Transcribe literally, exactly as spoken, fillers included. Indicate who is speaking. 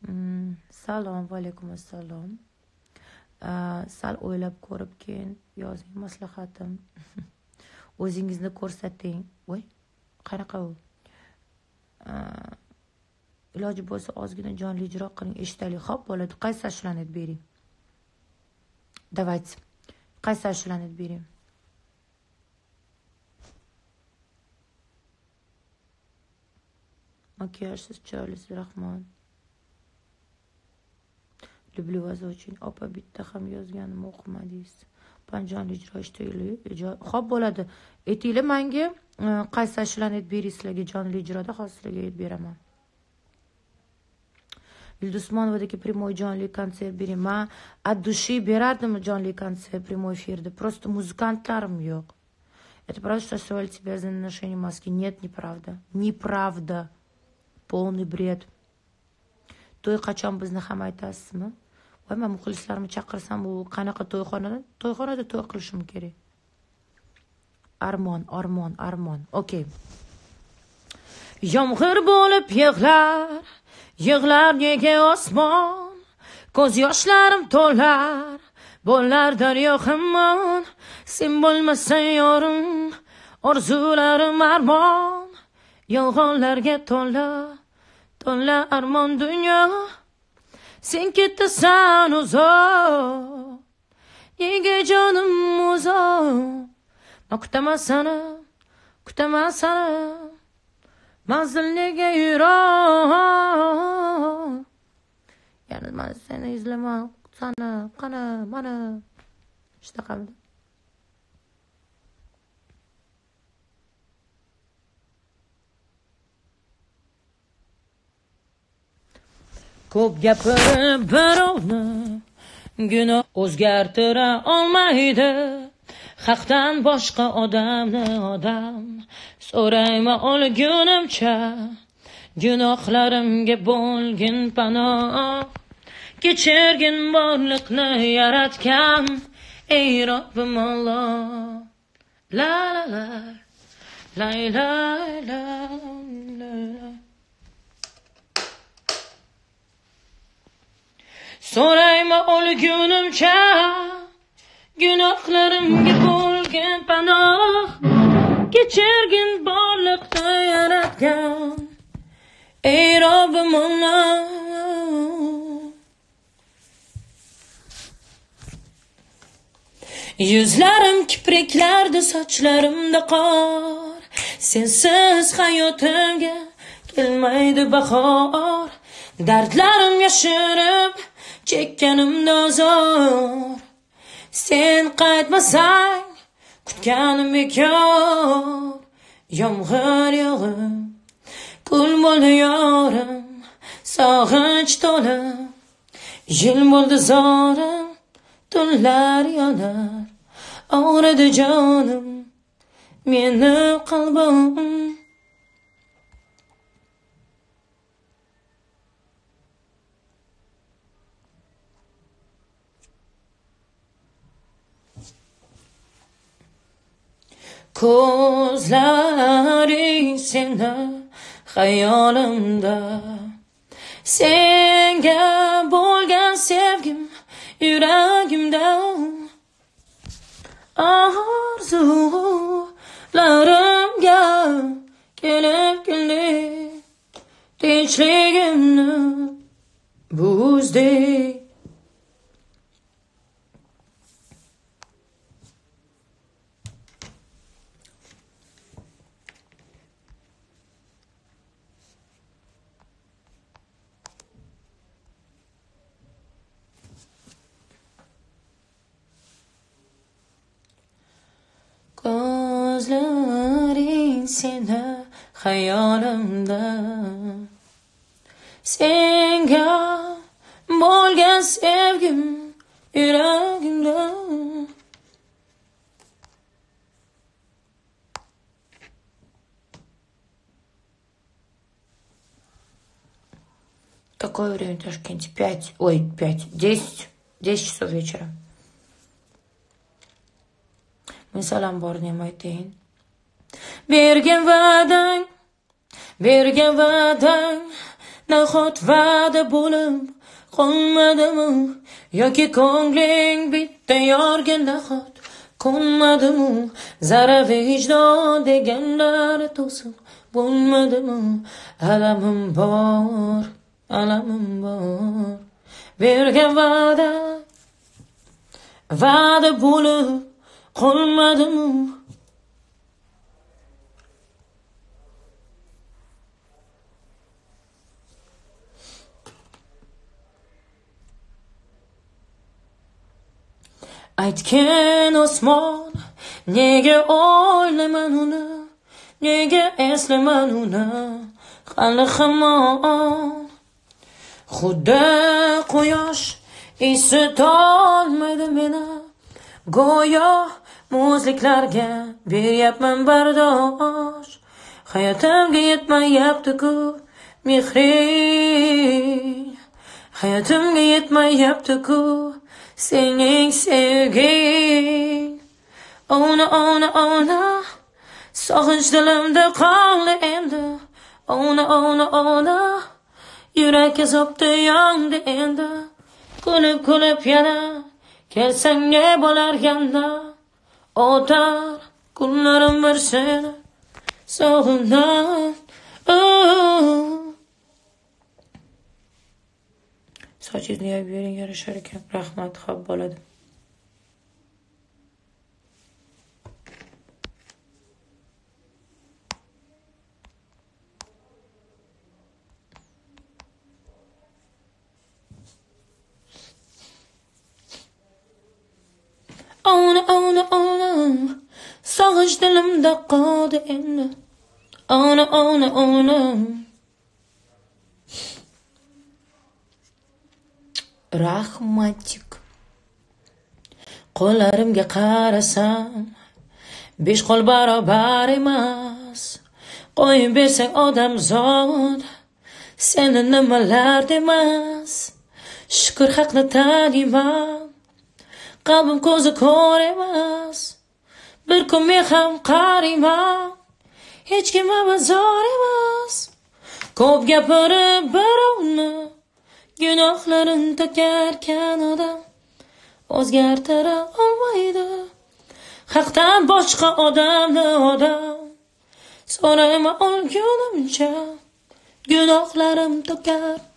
Speaker 1: Mm, salom, va alaykum assalom. Uh, sal o'ylab ko'rib keyin yozing maslahatim. O'zingizni ko'rsating. Voy, qanaqa u? Uh, iloji bo'lsa ozgina jonli ijro qiling, eshitaylik. Xo'p, bo'ladi. Qaysi ashulani bering? Давайте. Qaysi ashulani bering? Makiyajsiz, chiroylisiz, rahmat. Люблю вас очень. Opa bitta ham yozganimni o'qimadingiz. Panjonli ijro eshitaylik. Xo'p, bo'ladi. Aytinglar menga qaysi ashulani bering sizlarga jonli ijroda, hozir sizlarga aytib beraman. Yulduzmonovadagi прямой jonli konsert bering. Men от души berardim jonli konsert прямой эфирda. Просто muzikantlarim yo'q. Это правда, что строили тебя за ношение маски? Нет, неправда. Неправда. Полный бред. To'y qachon bizni ham aytasizmi? Voy, men muxlislarimni chaqirsam, u qanaqa to'yxonada? To'yxonada to'y qilishim kerak. Armon, armon, armon. Okay. Yomg'ir bo'lib yig'lar, yig'lar nega osmon, ko'z yoshlarim to'lar, bo'lar daryo hamon, sen bo'lmasang yorim, orzularim armon, yolg'onlarga to'la, to'la armon dunyo, sen ketasan uzoq, nega jonim uzoq, men kutaman seni, kutaman seni, manzilga yuroq, yana men seni izlaman, seni, qani, mana, ishtaqamda. Ko'p gapirib birovni gunoh o'zgartira olmaydi. Haqdan boshqa odamni odam so'rayman o'lgunimcha. Gunohlarimga bo'lgin panoh, kechirgin borliqni yaratgan ey Robbim Alloh. La la la la la la la. So'rayman o'lgunimcha, gunohlarimga bo'lgan panoh, kechirgin borliqni yaratgan ey Robbim Alloh. Yuzlarim kipriklarda, sochlarimda qor, sensiz hayotimga kelmaydi bahor, dardlarim yashirib chekkanimda azor, sen qaytmasang kutganim bekor. Yomg'ir yog'ib kul bo'ldi yorim, sog'inch to'la, yil bo'ldi zorim, tunlar yonar, og'ridi jonim, meni qalbim. Ko'zlaring seni xayolimda, senga bo'lgan sevgim yuragimda, orzularimga kelib keldi, tinchligimni buzdi. Ko'zlaring seni xayolimda, senga bo'lgan sevgim yuragimda. Какое время в Ташкенте? Пять, ой, пять, десять, десять часов вечера. Misalam borni aytayin. Bergan va'dang, bergan va'dang nahot va'da bo'lib qolmadimi, yoki ko'ngling bitta yorga nahot ko'nmadimi, zara vijdon deganlar to'siq bo'lmadimi? Alamim bor, alamim bor, bergan va'da va'da bo'lib qolmadimi? Aytgan osmon, nega o'ylayman uni, nega eslaman uni hali hamon. Xuddi quyosh isitolmaydi meni, go'yo muzliklarga beryapman bardosh. Hayotimga yetmayapti-ku mehring, hayotimga yetmayapti-ku sening sevging. Ona ona ona, sog'inch dilimda qoldi endi. Ona ona ona, yurak azobda yondi endi. Kulib kulib yana kelsang ne bo'lar yanda, o'tar kunlarim bir seni sog'indan. Sochingizni yuvib bering, yarashar ekan. Rahmat, xo'p bo'ladi. Ona ona ona, sog'inch dilimda qoldi endi. Ona ona ona, rahmatik. Qo'llarimga qarasam, besh qo'l barobar emas. Qo'yib bersang odamzod, seni nimalar demas. Shukr, haqni taniyman, qalbim ko'zi ko'r emas. Bir kun men ham qariyman, hech kimga bazor emas. Ko'p gapirib birovni gunohlarin to'karkan odam o'zgartira olmaydi. Haqdan boshqa odamni odam so'rayman o'lgunimcha, gunohlarim to'kar